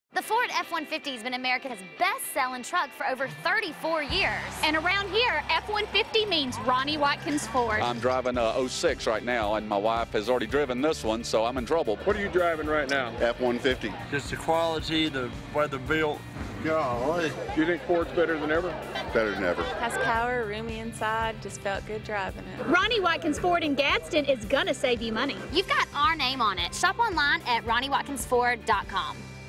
The Ford F-150 has been America's best-selling truck for over 34 years. And around here, F-150 means Ronnie Watkins Ford. I'm driving a 06 right now, and my wife has already driven this one, so I'm in trouble. What are you driving right now? F-150. Just the quality, the weather built. Golly. Do you think Ford's better than ever? Better than ever. Has power, roomy inside, just felt good driving it. Ronnie Watkins Ford in Gadsden is gonna save you money. You've got our name on it. Shop online at RonnieWatkinsFord.com.